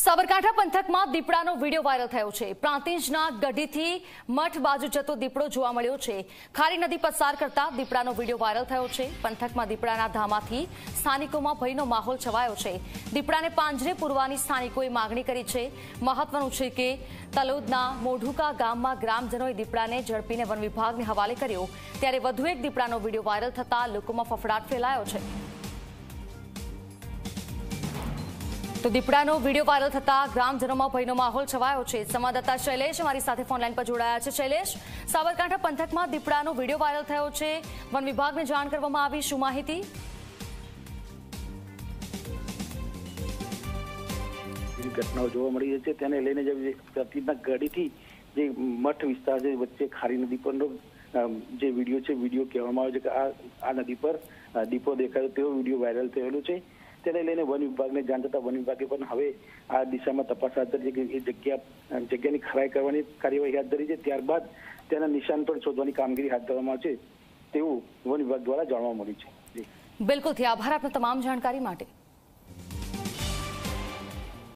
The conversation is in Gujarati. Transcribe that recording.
સાબરકાંઠા પંથકમાં દીપડાનો વિડીયો વાયરલ થયો છે। પ્રાંતિજના ગઢીથી મઠ બાજુ જતો દીપડો જોવા મળ્યો છે। ખારી નદી પસાર કરતા દીપડાનો વિડીયો વાયરલ થયો છે। પંથકમાં દીપડાના ધામાથી સ્થાનિકોમાં ભયનો માહોલ છવાયો છે। દીપડાને પાંજરે પૂરવાની સ્થાનિકોએ માંગણી કરી છે। મહત્વનું છે કે તલોદના મોઢુકા ગામમાં ગ્રામજનોએ દીપડાને ઝડપીને વન વિભાગને હવાલે કર્યો, ત્યારે વધુ એક દીપડાનો વિડીયો વાયરલ થતા લોકોમાં ફફડાટ ફેલાયો છે। તો દીપડાનો વિડીયો વાયરલ થતા ગ્રામજનોમાં ભયનો માહોલ છવાયો છે। સંવાદદાતા શૈલેષ અમારી સાથે ફોનલાઈન પર જોડાયા છે। શૈલેષ, સાબરકાંઠા પંથકમાં દીપડાનો વિડીયો વાયરલ થયો છે, વન વિભાગને જાણ કરવામાં આવી, શું માહિતી? ઘટનાઓ જોવા મળી છે, તેને લઈને પ્રાંતિજના ગઢીથી જે મઠ વિસ્તાર છે વચ્ચે ખારી નદી પરનો જે વિડીયો છે, વિડીયો કહેવામાં આવે છે કે આ નદી પર દીપડો દેખાયો તેવો વિડીયો વાયરલ થયેલો છે। તેને લઈને વન વિભાગને જાણ થતા વન વિભાગે પણ હવે આ દિશામાં તપાસ હાથ ધરી છે કે એ જગ્યાની ખરાઈ કરવાની કાર્યવાહી હાથ ધરી છે। ત્યારબાદ તેના નિશાન પર શોધવાની કામગીરી હાથ ધરવામાં આવશે તેવું વન વિભાગ દ્વારા જાણવા મળ્યું છે। બિલકુલ, આભાર આપનો તમામ જાણકારી માટે।